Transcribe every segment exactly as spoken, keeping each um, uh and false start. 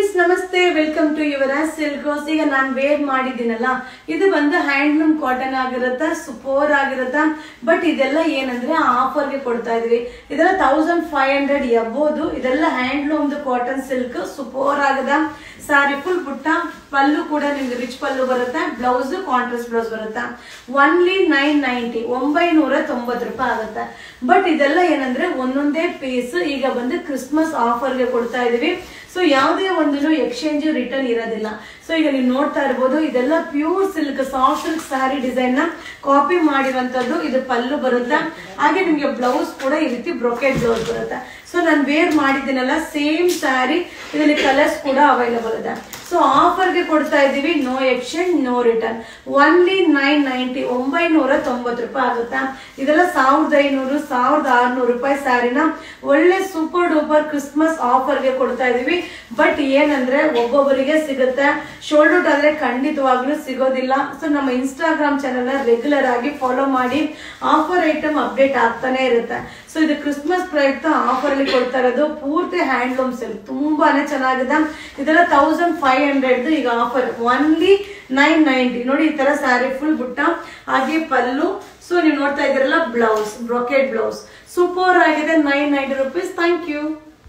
Friends ನಮಸ್ತೆ, welcome to Yuvraj silks. ಈಗ ನಾನು ವೇರ್ ಮಾಡಿದ್ದೀನಲ್ಲ, ಇದು ಬಂದು ಹ್ಯಾಂಡ್ಲೂಮ್ ಕಾಟನ್ ಆಗಿರುತ್ತಾ, ಸೂಪರ್ ಆಗಿರುತ್ತಾ. ಬಟ್ ಇದೆಲ್ಲ ಏನಂದ್ರೆ ಆಫರ್ಗೆ ಕೊಡ್ತಾ ಇದೀವಿ. ಇದೆಲ್ಲ ತೌಸಂಡ್ ಫೈವ್ ಹಂಡ್ರೆಡ್ ಎಬೋದು. ಇದೆಲ್ಲ ಹ್ಯಾಂಡ್ಲೂಮ್ ಕಾಟನ್ ಸಿಲ್ಕ್ ಸೂಪರ್ ಆಗದ ಸಾರಿ. ಫುಲ್ ಬುಟ್ಟ ಪಲ್ಲು ಕೂಡ ನಿಮ್ಗೆ ರಿಚ್ ಪಲ್ಲು ಬರುತ್ತೆ. ಬ್ಲೌಸ್ ಕಾಂಟ್ರಾಸ್ಟ್ ಬ್ಲೌಸ್ ಬರುತ್ತೆ. ಒನ್ಲಿ ನೈನ್ ನೈಂಟಿ ಒಂಬೈನೂರ ತೊಂಬತ್ತು ರೂಪಾಯಿ ಆಗುತ್ತೆ. ಬಟ್ ಇದೆಲ್ಲ ಏನಂದ್ರೆ ಒಂದೊಂದೇ ಪೀಸ್ ಈಗ ಬಂದು ಕ್ರಿಸ್ಮಸ್ ಆಫರ್ಗೆ ಕೊಡ್ತಾ ಇದೀವಿ. ಸೊ ಯಾವುದೇ ಒಂದು ಎಕ್ಸ್ಚೇಂಜ್ ರಿಟರ್ನ್ ಇರೋದಿಲ್ಲ. ಸೊ ಈಗ ನೀವು ನೋಡ್ತಾ ಇರ್ಬೋದು, ಇದೆಲ್ಲ pure silk soft silk sari design ನ ಕಾಪಿ ಮಾಡಿರುವಂತದ್ದು. ಇದು ಪಲ್ಲು ಬರುತ್ತೆ, ಹಾಗೆ ನಿಮ್ಗೆ ಬ್ಲೌಸ್ ಕೂಡ ಈ ರೀತಿ ಬ್ರೊಕೆಟ್ ಬ್ಲೌಸ್ ಬರುತ್ತೆ. ಸೊ ನಾನು ವೇರ್ ಮಾಡಿದ್ದೀನಲ್ಲ, ಸೇಮ್ ಸ್ಯಾರಿ. ಇದರಲ್ಲಿ ಕಲರ್ಸ್ ಕೂಡ ಅವೈಲಬಲ್ ಇದೆ. ಸೊ ಆಫರ್ಗೆ ಕೊಡ್ತಾ ಇದೀವಿ. No exchange, no return. Only nine ninety ಒಂಬೈನೂರ ತೊಂಬತ್ತು ರೂಪಾಯಿ ಆಗುತ್ತಾ. ಇದೆಲ್ಲ ಸಾವಿರದ ಐನೂರು ಸಾವಿರದ ಆರ್ನೂರು ರೂಪಾಯಿ ಸ್ಯಾರಿನ ಒಳ್ಳೆ ಸೂಪರ್ ಡೂಪರ್ ಕ್ರಿಸ್ಮಸ್ ಆಫರ್ಗೆ ಕೊಡ್ತಾ ಇದೀವಿ. ಬಟ್ ಏನಂದ್ರೆ ಒಬ್ಬೊಬ್ಬರಿಗೆ ಸಿಗುತ್ತೆ, ಶೋಲ್ಡ್ ಔಟ್ ಆದ್ರೆ ಖಂಡಿತವಾಗ್ಲೂ ಸಿಗೋದಿಲ್ಲ. ಸೊ ನಮ್ಮ ಇನ್ಸ್ಟಾಗ್ರಾಮ್ ಚಾನೆಲ್ ನ ರೆಗ್ಯುಲರ್ ಆಗಿ ಫಾಲೋ ಮಾಡಿ. ಆಫರ್ ಐಟಮ್ ಅಪ್ಡೇಟ್ ಆಗ್ತಾನೆ ಇರುತ್ತೆ. ಸೊ ಇದು ಕ್ರಿಸ್ಮಸ್ ಪ್ರಯುಕ್ತ ಆಫರ್ ಅಲ್ಲಿ ಕೊಡ್ತಾ ಇರೋದು. ಪೂರ್ತಿ ಹ್ಯಾಂಡ್ಲೂಮ್ ಸಿಲ್ಕ್ ತುಂಬಾನೇ ಚೆನ್ನಾಗಿದೆ. ಇದೆಲ್ಲ ತೌಸಂಡ್ ಫೈವ್ ಹಂಡ್ರೆಡ್ ಈಗ ಆಫರ್. ಒನ್ಲಿ ನೈನ್ ನೈಂಟಿ ನೋಡಿ. ಈ ತರ ಸ್ಯಾರಿ ಫುಲ್ ಬುಟ್ಟ, ಹಾಗೆ ಪಲ್ಲು. ಸೊ ನೀವು ನೋಡ್ತಾ ಇದ್ದೀರಲ್ಲ, ಬ್ಲೌಸ್ ಬ್ರೊಕೆಟ್ ಬ್ಲೌಸ್ ಸೂಪರ್ ಆಗಿದೆ. Nine ninety rupees. Thank you.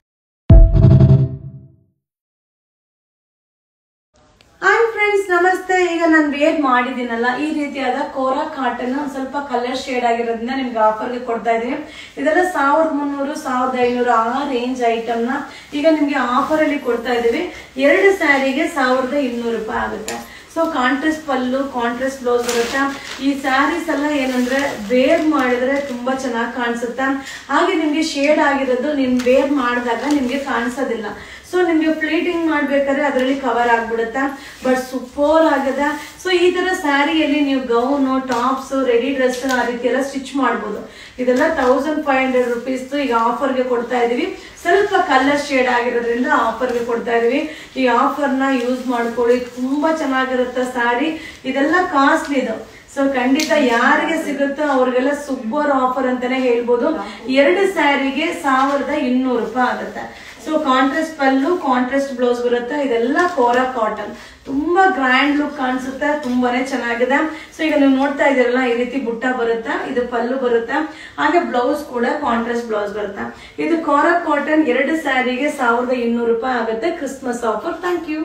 Hi friends ನಮಸ್ತೆ. ಈಗ ನಾನು ವೇರ್ ಮಾಡಿದ್ದೀನಲ್ಲ, ಈ ರೀತಿಯಾದ ಕೋರಾ ಕಾಟನ್ ಸ್ವಲ್ಪ ಕಲರ್ ಶೇಡ್ ಆಗಿರೋದ್ರಿಂದ ನಿಮ್ಗೆ ಆಫರ್ಗೆ ಕೊಡ್ತಾ ಇದೀವಿ. ಇದೆಲ್ಲ ಸಾವಿರದ ಮುನ್ನೂರು ಸಾವಿರದ ಐನೂರು ಆ ರೇಂಜ್ ಐಟಮ್ ನ ಈಗ ನಿಮ್ಗೆ ಆಫರ್ ಅಲ್ಲಿ ಕೊಡ್ತಾ ಇದೀವಿ. ಎರಡು ಸ್ಯಾರಿಗೆ ಸಾವಿರದ ಇನ್ನೂರು ರೂಪಾಯಿ ಆಗುತ್ತೆ. So contrast pallu contrast blouse ಬರುತ್ತೆ. ಈ ಸ್ಯಾರೀಸ್ ಎಲ್ಲ ಏನಂದ್ರೆ ವೇರ್ ಮಾಡಿದ್ರೆ ತುಂಬಾ ಚೆನ್ನಾಗಿ ಕಾಣಿಸುತ್ತೆ. ಹಾಗೆ ನಿಮ್ಗೆ ಶೇಡ್ ಆಗಿರೋದು ನಿಮ್ ವೇರ್ ಮಾಡಿದಾಗ ನಿಮ್ಗೆ ಕಾಣಿಸೋದಿಲ್ಲ. ಸೊ ನಿಮ್ಗೆ ಪ್ಲೇಟಿಂಗ್ ಮಾಡ್ಬೇಕಾದ್ರೆ ಅದರಲ್ಲಿ ಕವರ್ ಆಗ್ಬಿಡುತ್ತೆ. ಬಟ್ ಸೂಪರ್ ಆಗದ. ಸೊ ಈ ತರ ಸ್ಯಾರಿಯಲ್ಲಿ ನೀವು ಗೌನು, ಟಾಪ್ಸ್, ರೆಡಿ ಡ್ರೆಸ್ ಆ ರೀತಿ ಎಲ್ಲ ಸ್ಟಿಚ್ ಮಾಡ್ಬೋದು. ಇದೆಲ್ಲ ತೌಸಂಡ್ ಫೈವ್ ಹಂಡ್ರೆಡ್ ರುಪೀಸ್ ಈಗ ಆಫರ್ಗೆ ಕೊಡ್ತಾ ಇದೀವಿ. ಸ್ವಲ್ಪ ಕಲರ್ ಶೇಡ್ ಆಗಿರೋದ್ರಿಂದ ಆಫರ್ಗೆ ಕೊಡ್ತಾ ಇದೀವಿ. ಈ ಆಫರ್ ನ ಯೂಸ್ ಮಾಡ್ಕೊಳ್ಳಿ, ತುಂಬಾ ಚೆನ್ನಾಗಿರುತ್ತೆ ಸ್ಯಾರಿ. ಇದೆಲ್ಲ ಕಾಸ್ಟ್ಲಿ ಇದು. ಸೊ ಖಂಡಿತ ಯಾರಿಗೆ ಸಿಗುತ್ತೋ ಅವ್ರಿಗೆಲ್ಲ ಸೂಪರ್ ಆಫರ್ ಅಂತಾನೆ ಹೇಳ್ಬೋದು. ಎರಡು ಸ್ಯಾರಿಗೆ ಸಾವಿರದ ಇನ್ನೂರು ರೂಪಾಯಿ ಆಗುತ್ತೆ. So contrast pallu contrast blouse ಬರುತ್ತೆ. ಇದೆಲ್ಲ ಕೋರಾ ಕಾಟನ್ ತುಂಬಾ ಗ್ರ್ಯಾಂಡ್ ಲುಕ್ ಕಾಣಿಸುತ್ತೆ, ತುಂಬಾನೇ ಚೆನ್ನಾಗಿದೆ. ಸೊ ಈಗ ನೀವು ನೋಡ್ತಾ ಇದ್ದೀರಲ್ಲ, ಈ ರೀತಿ ಬುಟ್ಟ ಬರುತ್ತೆ, ಇದು ಪಲ್ಲು ಬರುತ್ತೆ, ಹಾಗೆ ಬ್ಲೌಸ್ ಕೂಡ ಕಾಂಟ್ರಾಸ್ಟ್ ಬ್ಲೌಸ್ ಬರುತ್ತೆ. ಇದು ಕೋರಾ ಕಾಟನ್. ಎರಡು ಸ್ಯಾರಿಗೆ ಸಾವಿರದ ಇನ್ನೂರು ರೂಪಾಯಿ ಆಗುತ್ತೆ. Christmas offer. Thank you.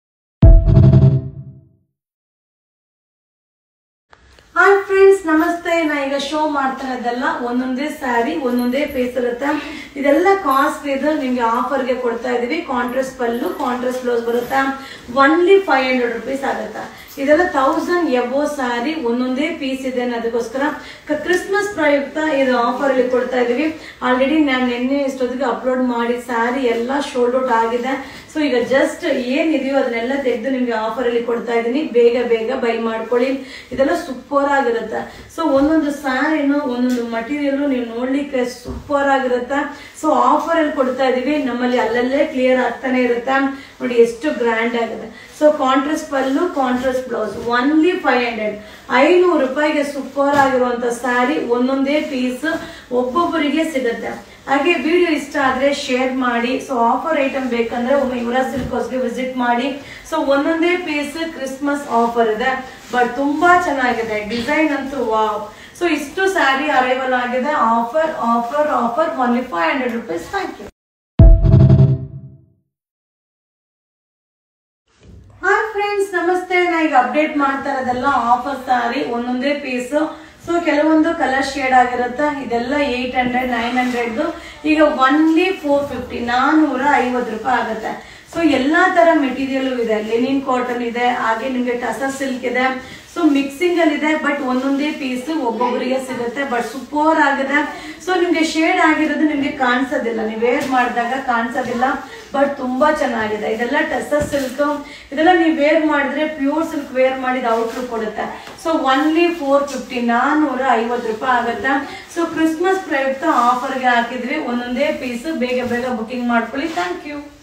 Hi friends ನಮಸ್ತೆ. ನಾ ಈಗ ಶೋ ಮಾಡ್ತಾ ಇದ್ದಲ್ಲ, ಒಂದೊಂದೇ ಸ್ಯಾರಿ ಒಂದೊಂದೇ ಫೇಸ್ ಇರುತ್ತೆ. ಇದೆಲ್ಲ ಕಾಸ್ಟ್ ಇದು ನಿಮ್ಗೆ ಆಫರ್ಗೆ ಕೊಡ್ತಾ ಇದೀವಿ. ಕಾಂಟ್ರಾಸ್ಟ್ ಪಲ್ಲು ಕಾಂಟ್ರಾಸ್ಟ್ ಬ್ಲೌಸ್ ಬರುತ್ತೆ. ಒನ್ಲಿ ಫೈವ್ ಹಂಡ್ರೆಡ್ ರುಪೀಸ್ ಆಗುತ್ತೆ. ಇದೆಲ್ಲ ತೌಸಂಡ್ ಎಬೋ ಸ್ಯಾರಿ ಒಂದೊಂದೇ ಪೀಸ್ ಇದೆ. ಅದಕ್ಕೋಸ್ಕರ ಕ್ರಿಸ್ಮಸ್ ಪ್ರಯುಕ್ತ ಇದು ಆಫರ್ ಅಲ್ಲಿ ಕೊಡ್ತಾ ಇದೀವಿ. ಆಲ್ರೆಡಿ ನಾನು ನಿನ್ನೆ ಇಷ್ಟೊತ್ತಿಗೆ ಅಪ್ಲೋಡ್ ಮಾಡಿ ಸ್ಯಾರಿ ಎಲ್ಲ ಶೋಲ್ಡ್ ಔಟ್ ಆಗಿದೆ. ಸೊ ಈಗ ಜಸ್ಟ್ ಏನಿದೆಯೋ ಅದನ್ನೆಲ್ಲ ತೆಗೆದು ನಿಮ್ಗೆ ಆಫರ್ ಅಲ್ಲಿ ಕೊಡ್ತಾ ಇದೀನಿ. ಬೇಗ ಬೇಗ ಬೈ ಮಾಡ್ಕೊಳ್ಳಿ. ಇದೆಲ್ಲ ಸೂಪರ್ ಆಗಿರುತ್ತೆ. ಸೊ ಒಂದೊಂದು ಸ್ಯಾರಿನು ಒಂದೊಂದು ಮಟೀರಿಯಲ್ ನೀವು ನೋಡ್ಲಿಕ್ಕೆ ಸೂಪರ್ ಆಗಿರುತ್ತೆ. ಸೊ ಆಫರ್ ಅಲ್ಲಿ ಕೊಡ್ತಾ ಇದೀವಿ. ನಮ್ಮಲ್ಲಿ ಅಲ್ಲಲ್ಲೇ ಕ್ಲಿಯರ್ ಆಗ್ತಾನೆ ಇರುತ್ತೆ. ನೋಡಿ ಎಷ್ಟು ಗ್ರ್ಯಾಂಡ್ ಆಗಿದೆ. So contrast pallu contrast blouse only five hundred ಐನೂರು ರೂಪಾಯಿಗೆ ಸೂಪರ್ ಆಗಿರುವಂತ ಸ್ಯಾರಿ ಒಂದೊಂದೇ ಪೀಸ್ ಒಬ್ಬೊಬ್ಬರಿಗೆ ಸಿಗುತ್ತೆ. ಹಾಗೆ ವಿಡಿಯೋ ಇಷ್ಟ ಆದ್ರೆ ಶೇರ್ ಮಾಡಿ. ಸೊ ಆಫರ್ ಐಟಮ್ ಬೇಕಂದ್ರೆ ಒಮ್ಮೆ ಯುವರಾಜ್ ಸಿಲ್ಕ್ಸ್ಗೆ ವಿಸಿಟ್ ಮಾಡಿ. ಸೊ ಒಂದೊಂದೇ ಪೀಸ್ ಕ್ರಿಸ್ಮಸ್ ಆಫರ್ ಇದೆ. ಬಟ್ ತುಂಬಾ ಚೆನ್ನಾಗಿದೆ. ಡಿಸೈನ್ ಅಂತೂ ವಾವ್. ಸೊ ಇಷ್ಟು ಸ್ಯಾರಿ ಅರೈವಲ್ ಆಗಿದೆ. Offer offer offer only five hundred rupees. Thank you. Hi friends ನಮಸ್ತೆ. ನಾ ಈಗ ಅಪ್ಡೇಟ್ ಮಾಡ್ತಾ ಇರೋದೆಲ್ಲ ಆಫರ್ ಸ್ಯಾರಿ ಒಂದೊಂದೇ ಪೀಸ್. ಸೊ ಕೆಲವೊಂದು ಕಲರ್ ಶೇಡ್ ಆಗಿರುತ್ತೆ. ಇದೆಲ್ಲ ಏಟ್ ಹಂಡ್ರೆಡ್ ನೈನ್ ಹಂಡ್ರೆಡ್ ಈಗ ಒನ್ಲಿ ಫೋರ್ ಫಿಫ್ಟಿ ನಾನೂರ ಐವತ್ತು ರೂಪಾಯಿ ಆಗುತ್ತೆ. ಸೊ ಎಲ್ಲಾ ತರ ಮೆಟೀರಿಯಲ್ ಇದೆ. ಲೆನಿನ್ ಕಾಟನ್ ಇದೆ, ಹಾಗೆ ನಿಮ್ಗೆ ಟಸರ್ ಸಿಲ್ಕ್ ಇದೆ. ಸೊ ಮಿಕ್ಸಿಂಗ್ ಅಲ್ಲಿ ಇದೆ. ಬಟ್ ಒಂದೊಂದೇ ಪೀಸ್ ಒಬ್ಬೊಬ್ಬರಿಗೆ ಸಿಗುತ್ತೆ. ಬಟ್ ಸೂಪರ್ ಆಗಿದೆ. ಸೊ ನಿಮ್ಗೆ ಶೇಡ್ ಆಗಿರೋದು ನಿಮ್ಗೆ ಕಾಣಿಸೋದಿಲ್ಲ, ನೀವು ವೇರ್ ಮಾಡಿದಾಗ ಕಾಣಿಸೋದಿಲ್ಲ. ಬಟ್ ತುಂಬಾ ಚೆನ್ನಾಗಿದೆ. ಇದೆಲ್ಲ ಟಸರ್ ಸಿಲ್ಕ್. ಇದೆಲ್ಲ ನೀವು ವೇರ್ ಮಾಡಿದ್ರೆ ಪ್ಯೂರ್ ಸಿಲ್ಕ್ ವೇರ್ ಮಾಡಿದ ಔಟ್ಲುಕ್ ಕೊಡುತ್ತೆ. ಸೊ ಒನ್ಲಿ ಫೋರ್ ಫಿಫ್ಟಿ ನಾನೂರ ಐವತ್ತು ರೂಪಾಯಿ ಆಗುತ್ತೆ. ಸೊ ಕ್ರಿಸ್ಮಸ್ ಪ್ರಯುಕ್ತ ಆಫರ್ಗೆ ಹಾಕಿದ್ವಿ. ಒಂದೊಂದೇ ಪೀಸ್ ಬೇಗ ಬೇಗ ಬುಕಿಂಗ್ ಮಾಡ್ಕೊಳ್ಳಿ. Thank you.